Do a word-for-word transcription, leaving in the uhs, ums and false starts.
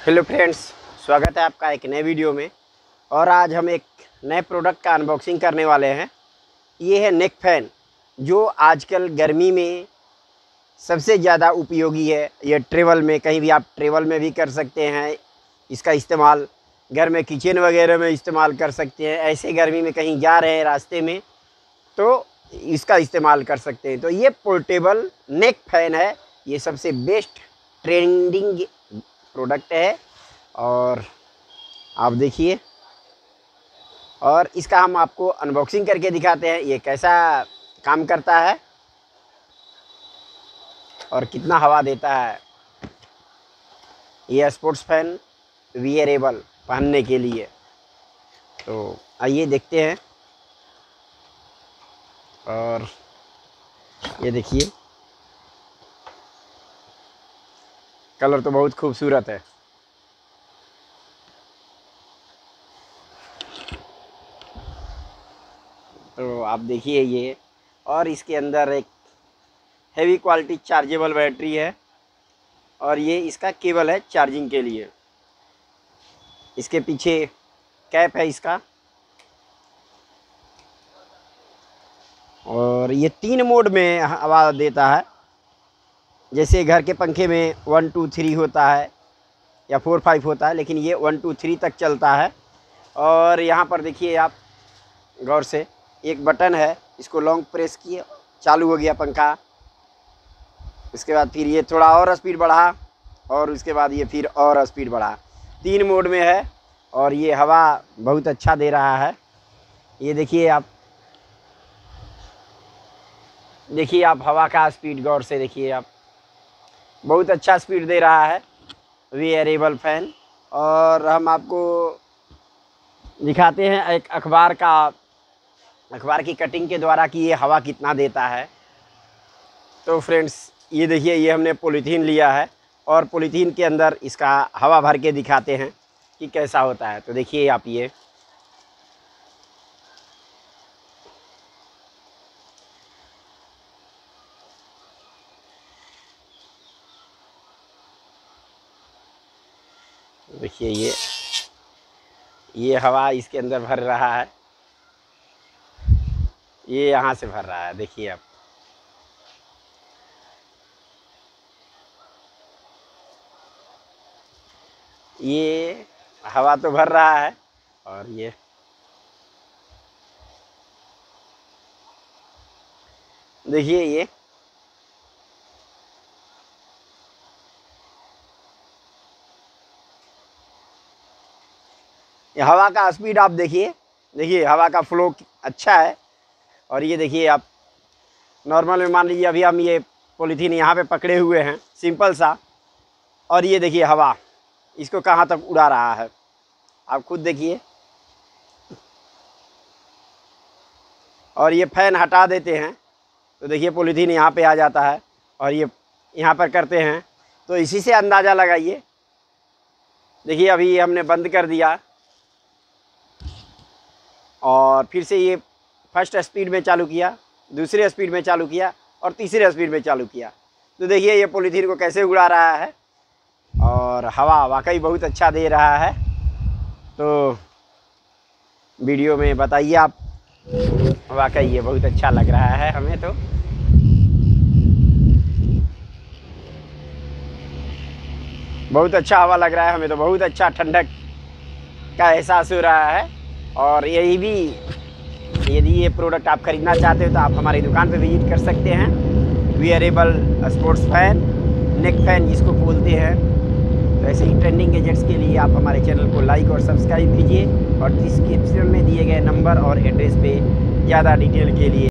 Hello friends, स्वागत है आपका एक नए वीडियो में। और आज हम एक नए प्रोडक्ट का अनबॉक्सिंग करने वाले हैं। ये है नेक फ़ैन, जो आजकल गर्मी में सबसे ज़्यादा उपयोगी है। ये ट्रेवल में, कहीं भी आप ट्रेवल में भी कर सकते हैं इसका इस्तेमाल, घर में किचन वगैरह में इस्तेमाल कर सकते हैं। ऐसे गर्मी में कहीं जा रहे हैं रास्ते में तो इसका इस्तेमाल कर सकते हैं। तो ये पोर्टेबल नेक फ़ैन है, ये सबसे बेस्ट ट्रेंडिंग प्रोडक्ट है। और आप देखिए, और इसका हम आपको अनबॉक्सिंग करके दिखाते हैं ये कैसा काम करता है और कितना हवा देता है। ये स्पोर्ट्स फैन वियरेबल पहनने के लिए। तो आइए देखते हैं। और ये देखिए, कलर तो बहुत खूबसूरत है। तो आप देखिए ये, और इसके अंदर एक हेवी क्वालिटी चार्जेबल बैटरी है और ये इसका केबल है चार्जिंग के लिए। इसके पीछे कैप है इसका। और ये तीन मोड में हवा देता है। जैसे घर के पंखे में वन टू थ्री होता है या फोर फाइव होता है, लेकिन ये वन टू थ्री तक चलता है। और यहाँ पर देखिए आप गौर से, एक बटन है, इसको लॉन्ग प्रेस किए, चालू हो गया पंखा। इसके बाद फिर ये थोड़ा और स्पीड बढ़ा और उसके बाद ये फिर और स्पीड बढ़ा। तीन मोड में है और ये हवा बहुत अच्छा दे रहा है। ये देखिए आप, देखिए आप हवा का स्पीड गौर से देखिए आप, बहुत अच्छा स्पीड दे रहा है वेयरेबल फ़ैन। और हम आपको दिखाते हैं एक अखबार का, अखबार की कटिंग के द्वारा कि ये हवा कितना देता है। तो फ्रेंड्स ये देखिए, ये हमने पॉलीथीन लिया है और पॉलीथीन के अंदर इसका हवा भर के दिखाते हैं कि कैसा होता है। तो देखिए आप, ये देखिए ये ये हवा इसके अंदर भर रहा है। ये यहाँ से भर रहा है, देखिए आप। ये हवा तो भर रहा है और ये देखिए, ये ये हवा का स्पीड आप देखिए, देखिए हवा का फ्लो अच्छा है। और ये देखिए आप, नॉर्मल में मान लीजिए अभी हम ये पॉलीथीन यहाँ पे पकड़े हुए हैं सिंपल सा, और ये देखिए हवा इसको कहाँ तक उड़ा रहा है, आप खुद देखिए। और ये फ़ैन हटा देते हैं तो देखिए पॉलीथीन यहाँ पे आ जाता है और ये यहाँ पर करते हैं तो इसी से अंदाज़ा लगाइए। देखिए अभी हमने बंद कर दिया और फिर से ये फर्स्ट स्पीड में चालू किया, दूसरे स्पीड में चालू किया और तीसरे स्पीड में चालू किया। तो देखिए ये पॉलीथीन को कैसे उड़ा रहा है और हवा वाकई बहुत अच्छा दे रहा है। तो वीडियो में बताइए आप, वाकई ये बहुत अच्छा लग रहा है हमें। तो बहुत अच्छा हवा लग रहा है हमें, तो बहुत अच्छा ठंडक का एहसास हो रहा है। और यही भी, यदि ये प्रोडक्ट आप ख़रीदना चाहते हो तो आप हमारी दुकान पे विजिट कर सकते हैं। Wearable sports fan, neck fan जिसको बोलते हैं। तो ऐसे ही ट्रेंडिंग गैजेट्स के लिए आप हमारे चैनल को लाइक और सब्सक्राइब कीजिए और डिस्क्रिप्शन में दिए गए नंबर और एड्रेस पे ज़्यादा डिटेल के लिए